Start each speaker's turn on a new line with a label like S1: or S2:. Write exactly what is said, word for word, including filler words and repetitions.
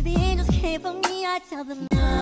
S1: If the angels came for me, I'd tell them no.